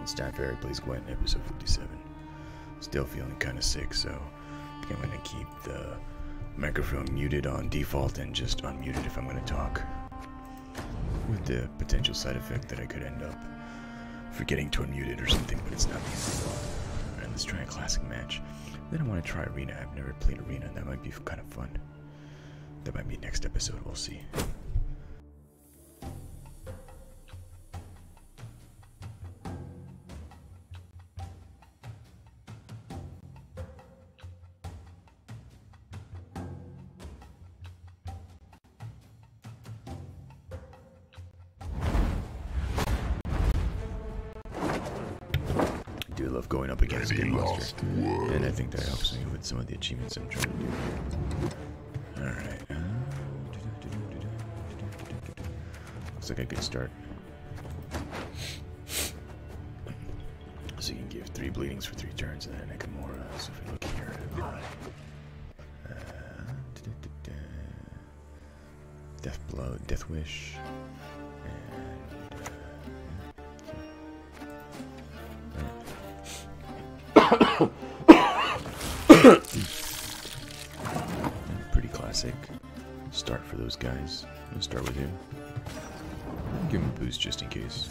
from Stat Fairy Plays Gwent, episode 57. Still feeling kind of sick, so I think I'm going to keep the microphone muted on default and just unmuted if I'm going to talk. With the potential side effect that I could end up forgetting to unmute it or something, but it's not the end of the world. Alright, let's try a classic match. Then I want to try Arena. I've never played Arena, and that might be kind of fun. That might be next episode, we'll see. I do love going up against Game Monster, and I think that helps me with some of the achievements I'm trying to do here. Alright. Looks like a good start. So you can give 3 bleedings for 3 turns, and then Nakamura. So if we look here, Death Blow, Death Wish, pretty classic start for those guys. I'm gonna start with him. Give him a boost just in case.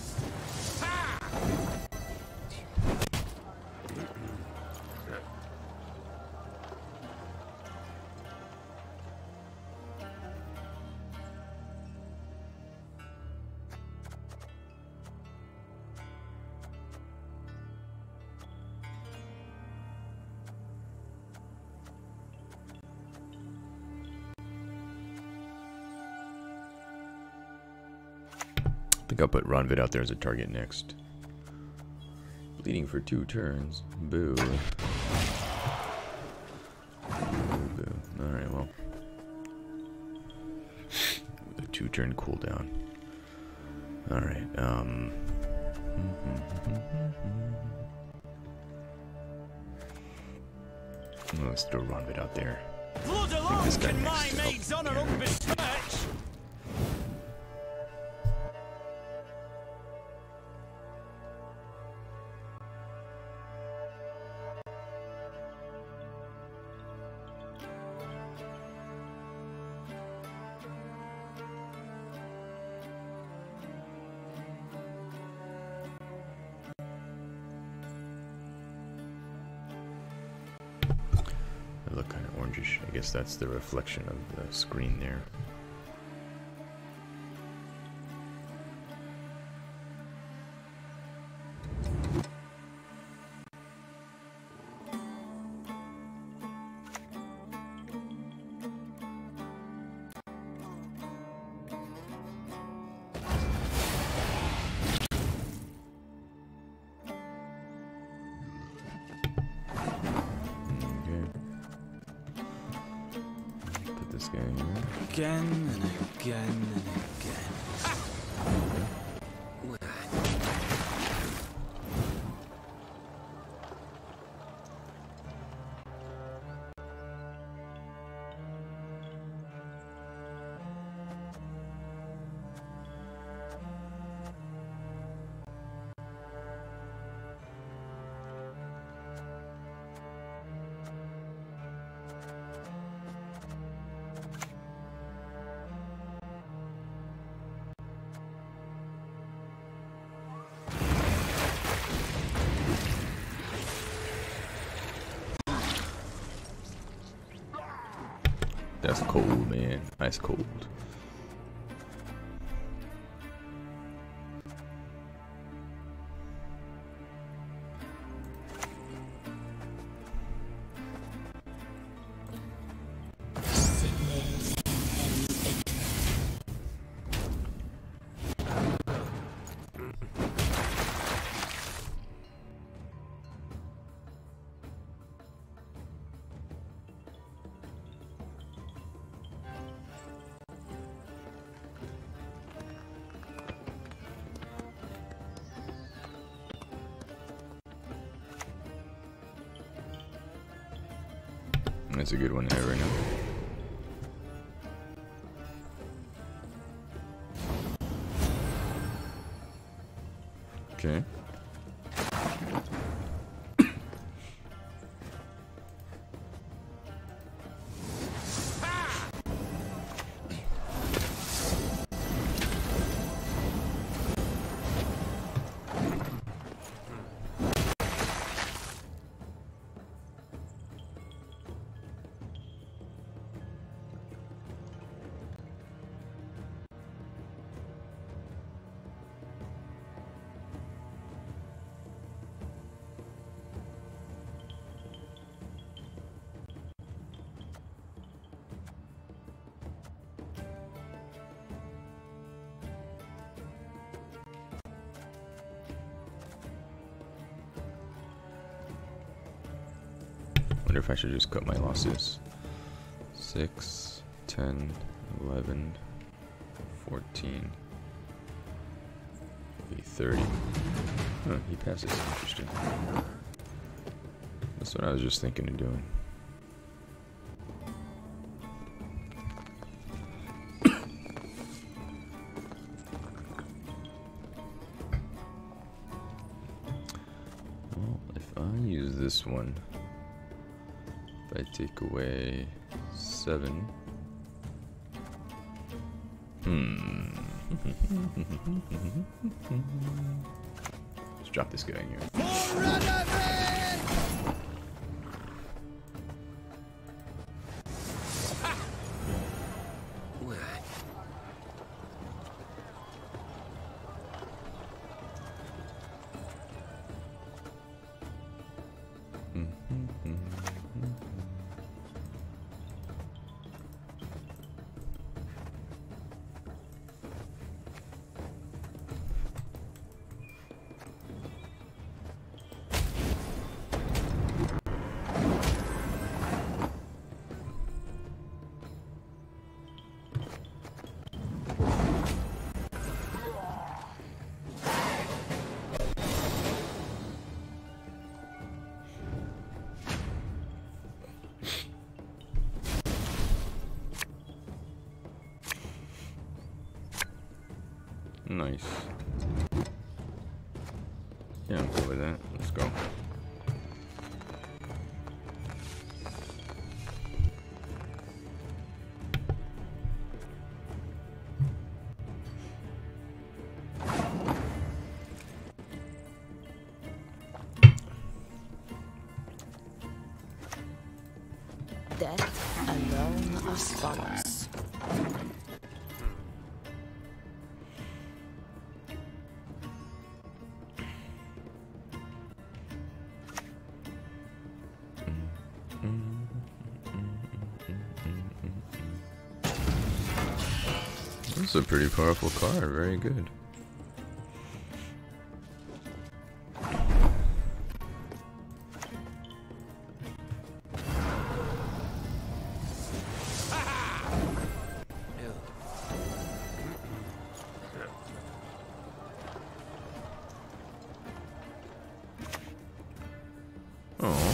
I think I'll put Ronvid out there as a target next. Bleeding for 2 turns. Boo. Boo, boo. Alright, well. With a 2-turn cooldown. Alright, let's throw Ronvid out there. Blood alone can my mate's honor unbesmirched. They look kind of orangish. I guess that's the reflection of the screen there. Again and again and again. That's cold, man. Ice cold. That's a good one to have right now. Okay. Wonder if I should just cut my losses. 6, 10, 11, 14, 30. Huh, he passes. Interesting. That's what I was just thinking of doing. Well, if I use this one, if I take away 7. Let's drop this guy in here. Nice. Yeah, I'm cool with that. Let's go. Death alone as follows. This is a pretty powerful card, very good. Oh.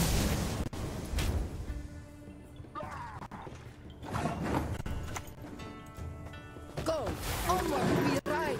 Go! Onward, be right!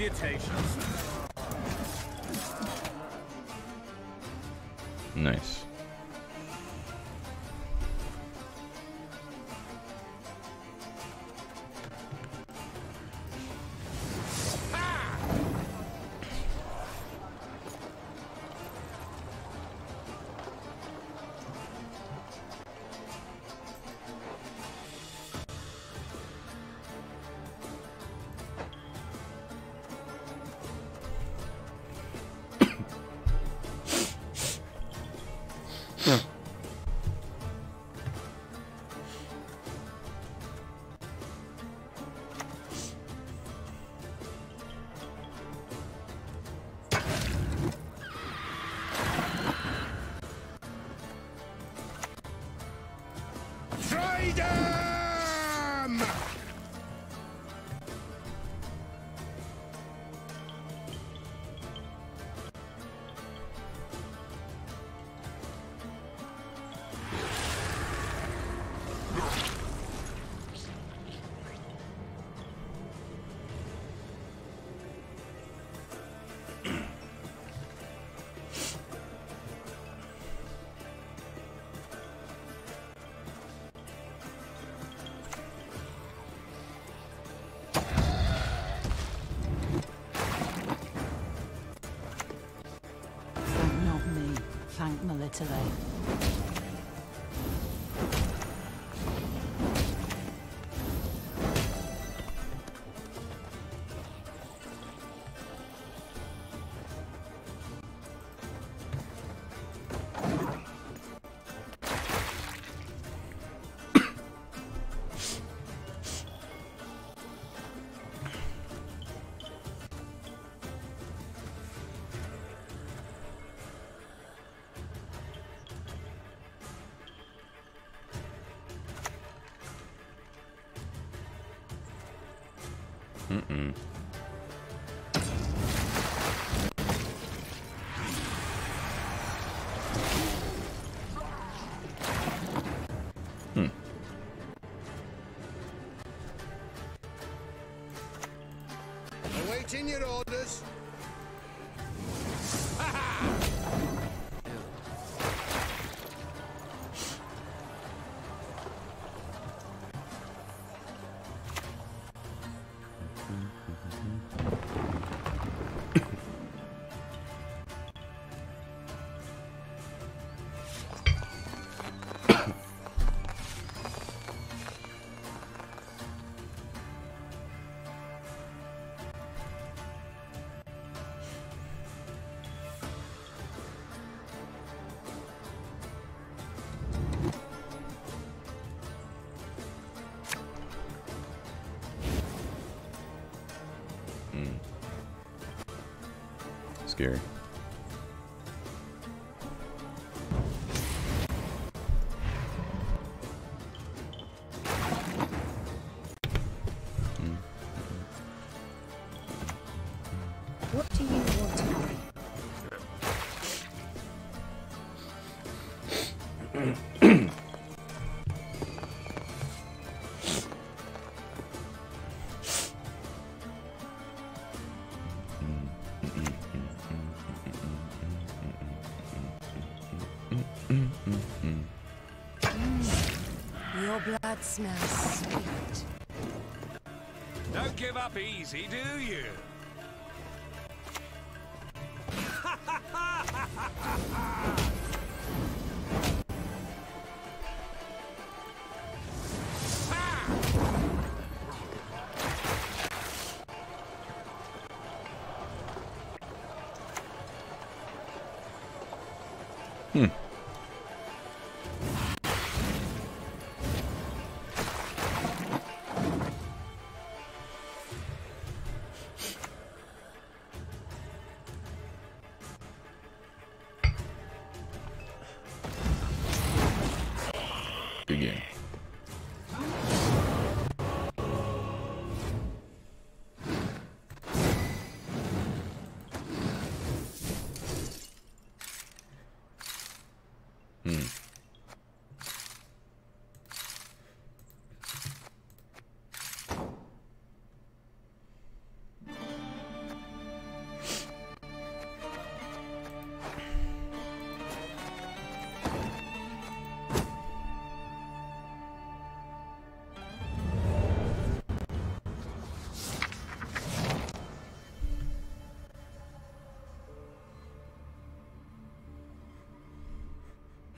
Salutations. Nice. Freedom! Not me. Thank Melitele. Mm-mm. Awaiting your orders. Scary. What do you want to know? Your blood smells sweet. Don't give up easy, do you?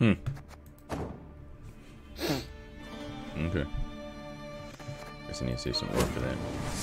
Okay. Guess I need to save some ore for that.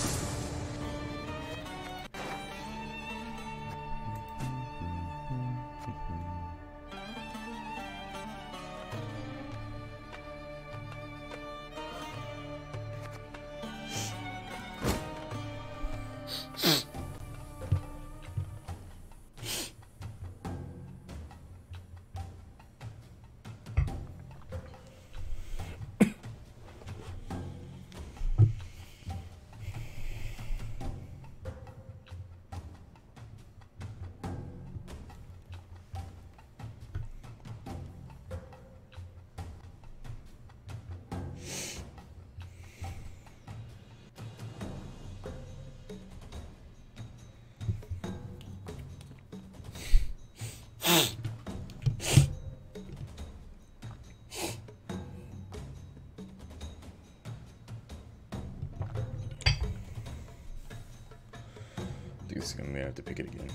I think this is gonna have to pick it again.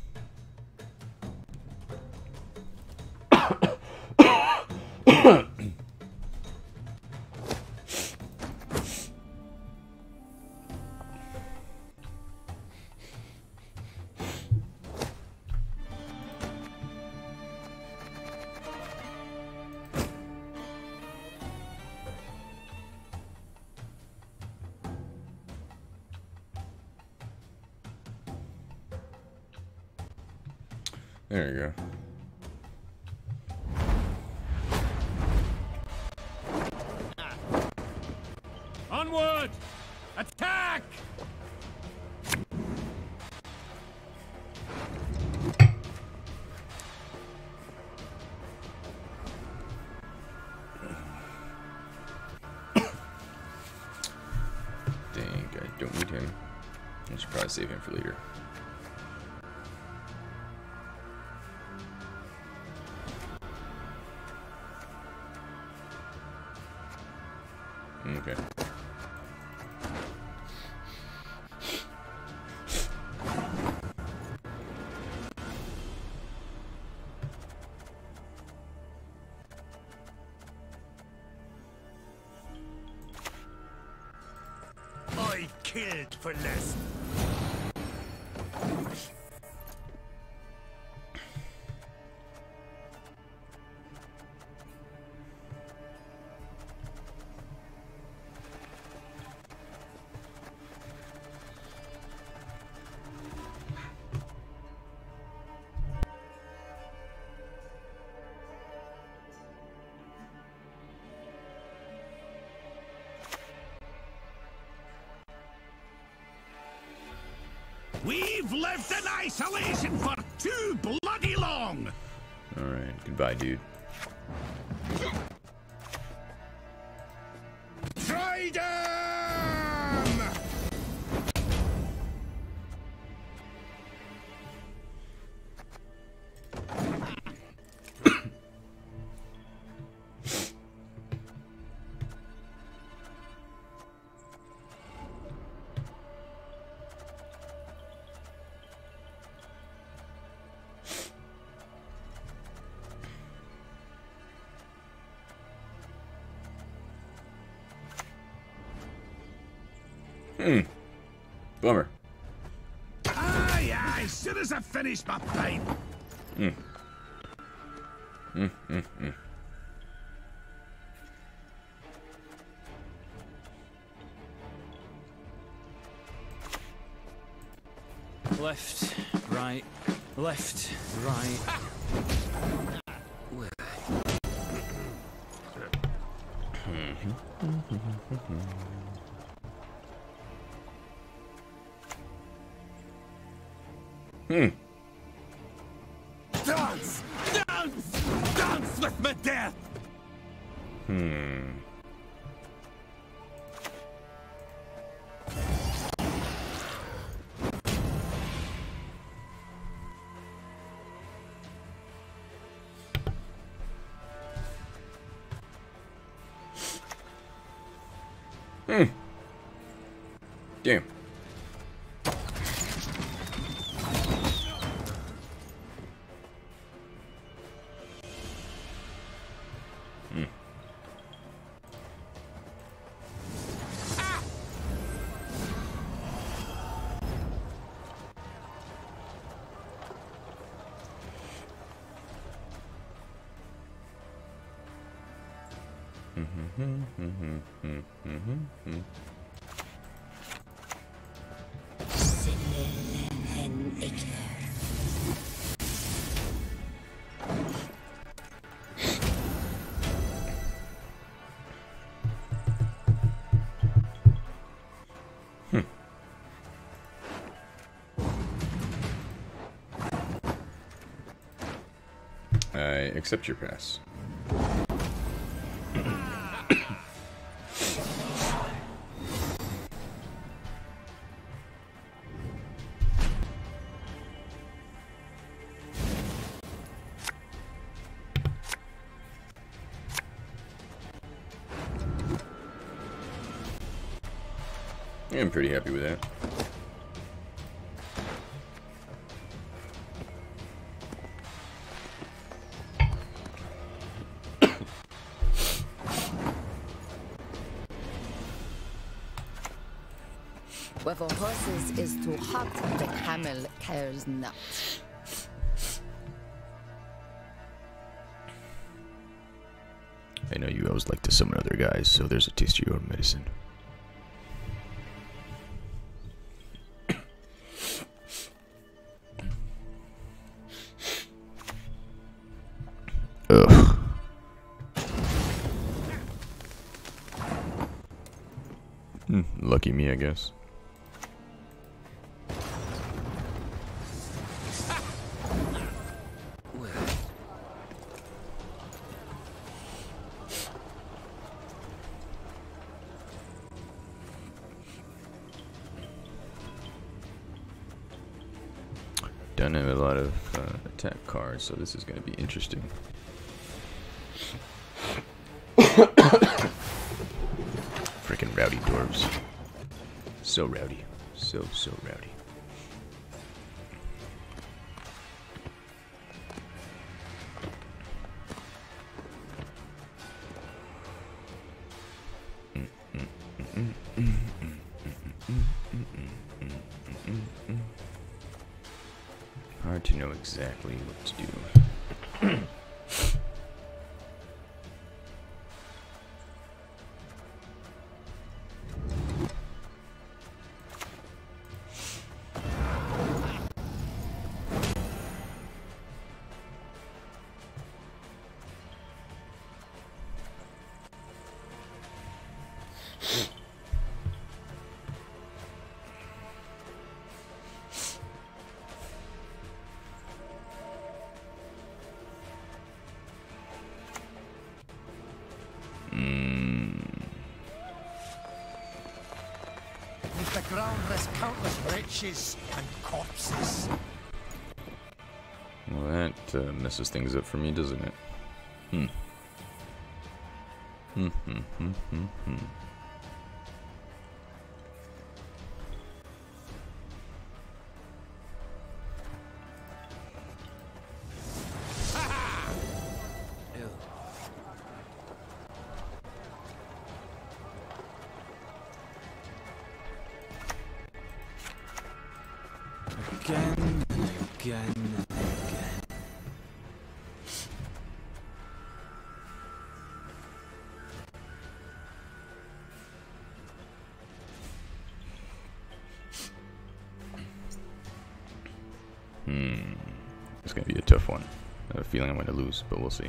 There you go. Onward! Attack! Dang, I don't need him. I should probably save him for later. Okay. I killed for less. We've lived in isolation for too bloody long! Alright, goodbye, dude. Trident! Bummer. Aye, aye, as soon as I finish my pipe. Left, right, left, right. Dance! Dance! Dance with my death! Damn. I accept your pass. I'm pretty happy with that. Where for horses is too hot, the camel cares not. I know you always like to summon other guys, so there's a taste of your own medicine. Ugh. Lucky me, I guess. Don't have a lot of attack cards, so this is going to be interesting. Freaking rowdy dwarves. So rowdy. So rowdy. Hard to know exactly what to do. The ground rests countless wretches and corpses. Well, that messes things up for me, doesn't it? Again and again and again. It's gonna be a tough one. I have a feeling I'm gonna lose, but we'll see.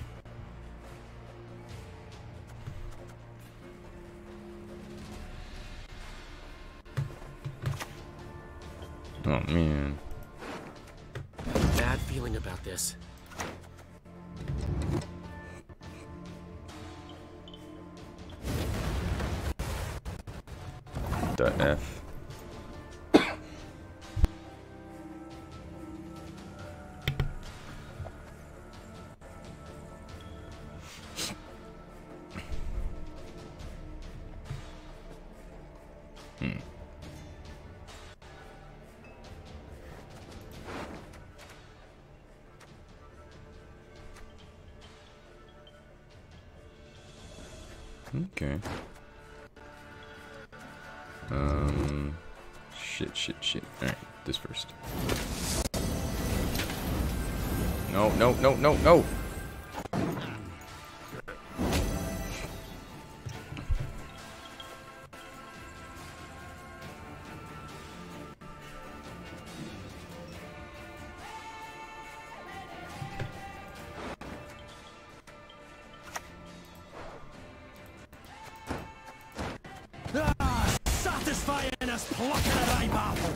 Oh man. Bad feeling about this. The F. Okay. Shit. Alright, this first. No. finest plucking a ripe apple.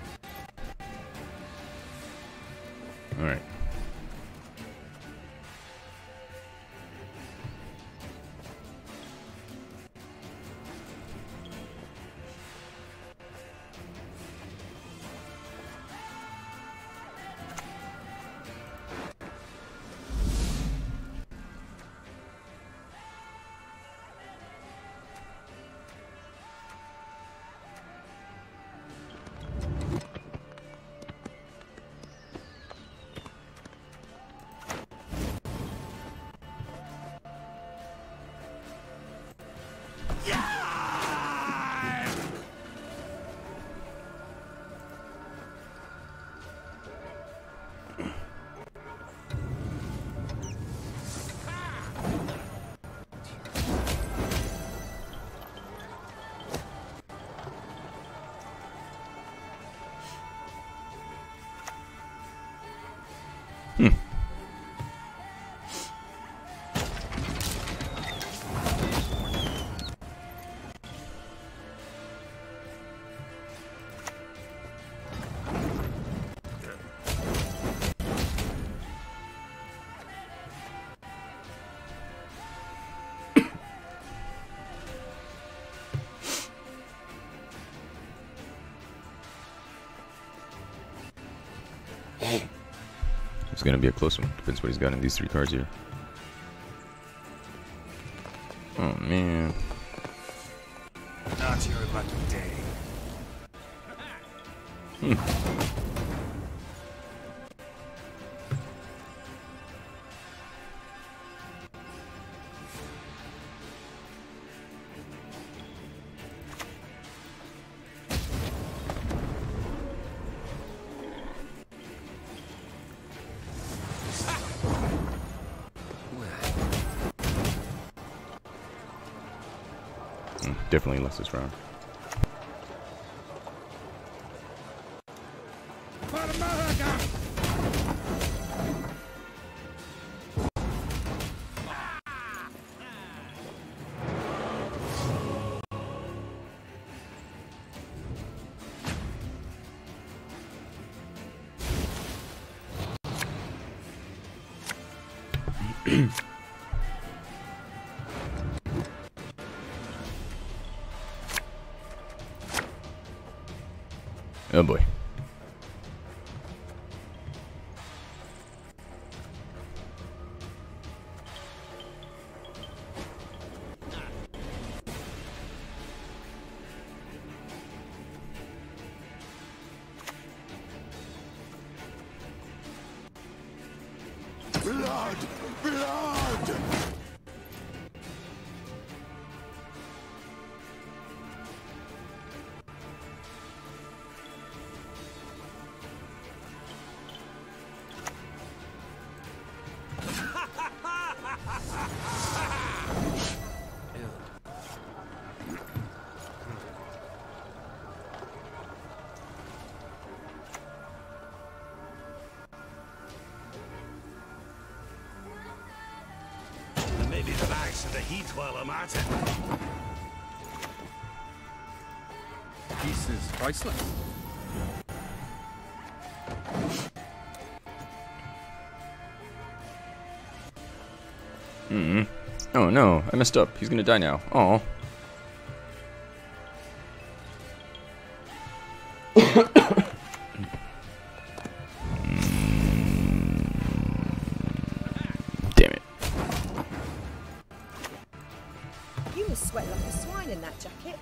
All right. It's gonna be a close one. Depends what he's got in these 3 cards here. Oh man. Not your lucky day. Definitely less this round. For America! Oh boy. Blood! Blood! Maybe the bags of the heat while I'm at it. Peace is priceless. Oh no, I messed up. He's gonna die now. Oh. Damn it. You must sweat like a swine in that jacket.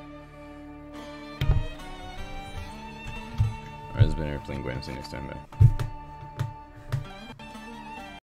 Alright, this has been Airplane Gwen. See you next time, bye.